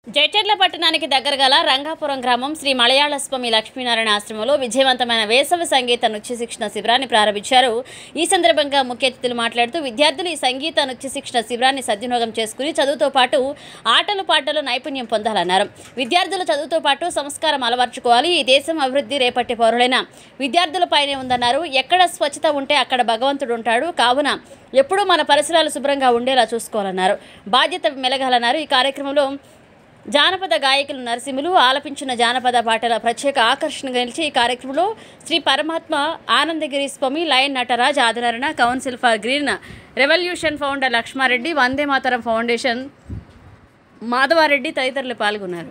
జైచర్ల పట్టణానికి దగ్గరగల రంగాపురం గ్రామం శ్రీ మలయాళస్వామి లక్ష్మీనారాయణ ఆశ్రమంలో విజయవంతమైన వేసవి సంగీత నృత్య శిక్షణ శిబిరాన్ని ప్రారంభించారు. ఈ సందర్భంగా ముఖ్య అతిథులు మాట్లాడుతూ విద్యార్థులు ఈ సంగీత నృత్య శిక్షణ శిబిరాన్ని సద్వినియోగం చేసుకుని చదువుతో పాటు ఆటలు పాటలు నైపుణ్యం పొందాలన్నారు. విద్యార్థులు చదువుతో పాటు సంస్కారం అలవర్చుకోవాలి. ఈ దేశం అభివృద్ధి రేపటి పౌరులైన విద్యార్థులపైనే ఉందన్నారు. ఎక్కడ స్వచ్ఛత ఉంటే అక్కడ భగవంతుడు ఉంటాడు. కావున ఎప్పుడూ మన పరిసరాలు శుభ్రంగా ఉండేలా చూసుకోవాలన్నారు. బాధ్యత మెలగాలన్నారు. ఈ కార్యక్రమంలో జానపద గాయకులు నరసింహులు ఆలపించిన జానపద పాటల ప్రత్యేక ఆకర్షణగా నిలిచి ఈ కార్యక్రమంలో Shri Paramatma Anandagiri Swami, lion Nataraj, Adinarayana, council for green revolution founder Lakshma Reddy, Vande Mataram foundation Madhava Reddy తదితరులు పాల్గొన్నారు.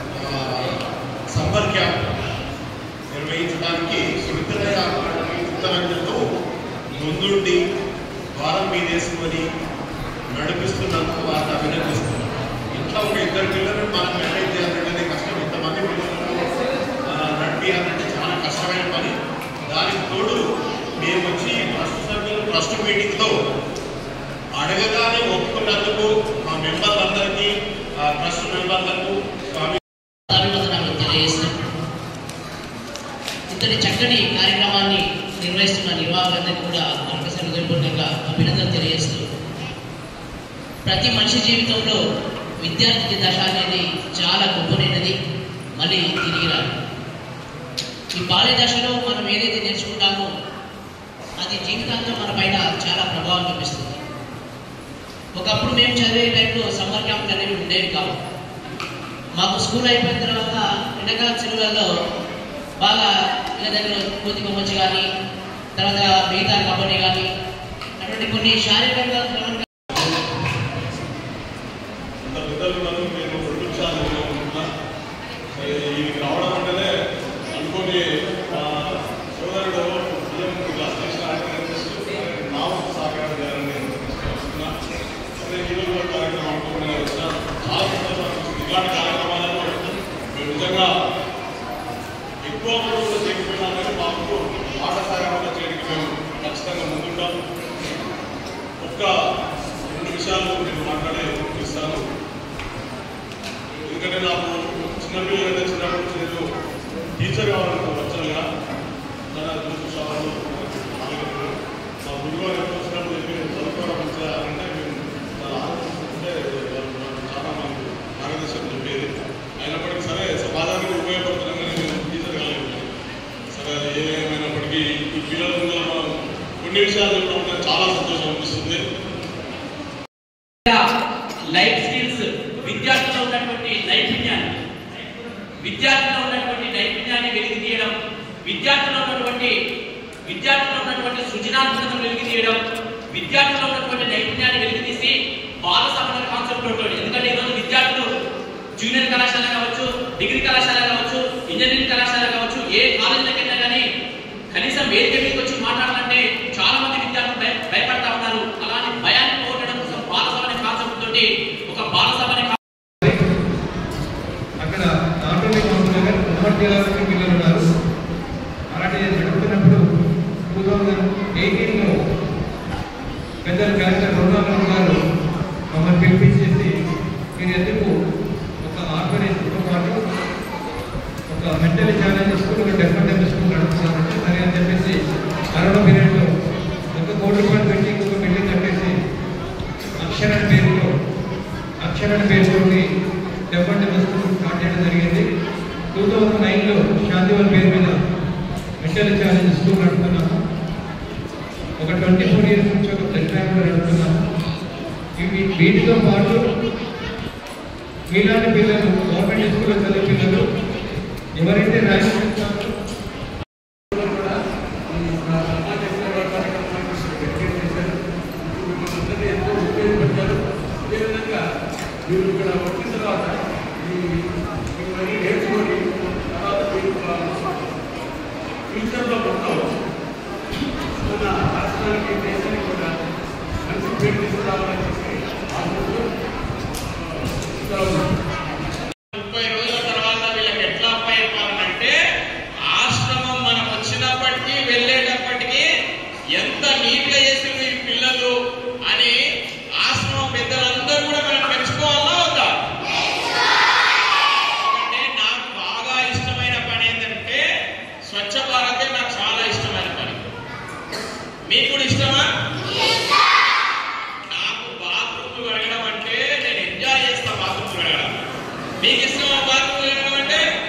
ఒక ఇద్దరు పిల్లలను మనం మేనేజ్ చేయాలంటే కష్టం. ఇంతమంది పిల్లలను నడిపియాలంటే చాలా కష్టమైన పని. దానికి తోడు మేము వచ్చి ట్రస్ట్ మీటింగ్లో అడగగానే ఒప్పుకున్నందుకు మా మెంబర్లందరికీ, ట్రస్ట్ మెంబర్లకు తెలియజేస్తాం. ఇంతటి చక్కని కార్యక్రమాన్ని నిర్వహిస్తున్న నిర్వాహకులందరికీ కూడా మరొకసారి హృదయపూర్వకంగా అభినందనలు తెలియజేస్తూ, ప్రతి మనిషి జీవితంలో విద్యార్థి దశ అనేది చాలా గొప్పనైనది, మళ్ళీ తిరిగి రాదు. ఈ బాల్య దశలో మనం ఏదైతే నేర్చుకుంటామో అది జీవితాంతం మన పైన చాలా ప్రభావం చూపిస్తుంది. ఒకప్పుడు మేము చదివే టైంలో సమ్మర్ క్యాంపులు అనేవి ఉండేవి కావు. మాకు స్కూల్ అయిపోయిన తర్వాత ఎండాకాల సెలవులలో బాగా ఇళ్ళ దగ్గర కోతి కొమ్మచ్చి కానీ, తర్వాత మిగతా కబడ్డీ కానీ, అటువంటి కొన్ని శారీరకంగా రావడం అంటేనే అనుకోని సోదరుడు క్లాస్ సహకారం చేయాలని ఈరోజు కార్యక్రమం అనుకోకుండా వచ్చిన చాలా సంతోషం. ఇలాంటి కార్యక్రమాలను మేము నిజంగా ఎక్కువ రోజులు చేయకపోయినా కానీ మాకు పాఠశాలలో చేయడానికి మేము ఖచ్చితంగా ముందుంటాం. ఒక్క 2 విషయాలు నేను మాట్లాడే ఇస్తాను. ఎందుకంటే నాకు చిన్నపిల్లలంటే చిన్నప్పటి నేను టీచర్ కావాలని వచ్చానుగా చాలా దురదృష్టవాళ్ళు మా గురువు వచ్చినప్పుడు చెప్పి నేను చదువుకోవడం వచ్చారంటే మేము చాలా ఆలోచిస్తుంటే చాలా మాకు మార్గదర్శనం చెప్పేది. అయినప్పటికీ సరే సమాజానికి ఉపయోగపడుతున్నాం కానీ నేను టీచర్ కాలేదు. సరే అది ఏమైనప్పటికీ ఈ పిల్లల కొన్ని విషయాలు చెప్పడం చాలా సంతోషం అనిపిస్తుంది. లైఫ్ స్కిల్స్, విద్యార్థుల్లో ఉన్నటువంటి నైపుణ్యాన్ని వెలికి తీయడం, విద్యార్థుల్లో ఉన్నటువంటి సృజనాత్మకతను వెలికి తీయడం, విద్యార్థుల్లో ఉన్నటువంటి నైపుణ్యాన్ని వెలికి తీసి బాల సమాన కాన్సెప్ట్ ఉంటుంది. ఎందుకంటే ఈరోజు విద్యార్థులు జూనియర్ కళాశాల కావచ్చు, డిగ్రీ కళాశాల కావచ్చు, ఇంజనీరింగ్ కళాశాల కావచ్చు, ఏ కాలేజీలకు వెళ్ళినా కానీ కనీసం వేదిక మీదకి వచ్చి మాట్లాడాలంటే చాలా మంది విద్యార్థులు భయపడతా ఉన్నారు. అలాంటి భయాన్ని పోగొట్టడం కోసం బాల సభ అనే కాన్సెప్ట్ తోటి ఒక బాల సభ అక్కడ నాటోని ఉమ్మడి పిల్లలు ఉన్నారు. అలాంటి నడుపుతున్నప్పుడు 2018లో పెద్దలు కలెక్టర్ రఘునాథరావు గారు మమ్మల్ని పిలిపించేసి మీరు ఎందుకు ఒక ఆర్గనైజ్తో పాటు ఒక mental challenge school, definite school నడుపుతారంటే సరే అని చెప్పేసి కరోనా పీరియడ్లో 1 కోటి రూపాయలు పెట్టి ఇంకొక బిల్డింగ్ కట్టేసి అక్షరాన్ని పేరుతో డెఫినెట్ స్కూల్ స్టార్ట్ చేయడం జరిగింది. 2009లో శాంతివన్ పేరు మీద మెంటల్ ఛాలెంజ్ స్కూల్ నడుపుతున్నాము. ఒక 24 ఇయర్స్ నుంచి ఒక ప్లస్ ర్యాంక్లో నడుపుతున్నాము. వీటితో పాటు మీలాంటి పిల్లలు, గవర్నమెంట్ స్కూల్లో చదివే పిల్లలు ఎవరైతే ర్యాంక్ చేస్తారో ఎంతో ఉపయోగపడ్డారు. అదేవిధంగా మీరు ఇక్కడ వచ్చిన తర్వాత ఇవన్నీ నేర్చుకొని తర్వాత మీరు ఫ్యూచర్లో మొత్తం మన రాష్ట్రానికి, దేశానికి కూడా మంచి పేరు తీసుకురావాలని చెప్పి ఆశిస్తూ 30 రోజుల తర్వాత వీళ్ళకి ఎట్లా ఉపయోగపడాలంటే ఆశ్రమం మనం వచ్చినప్పటికీ వెళ్ళేటప్పటికీ ఎంత నీట్గా చేసి పిల్లలు అని ఆశ్రమం పెద్దలందరూ కూడా మనం మెచ్చుకోవాలా వద్దా? మీకు ఇష్టమా భారతదేశం అంటే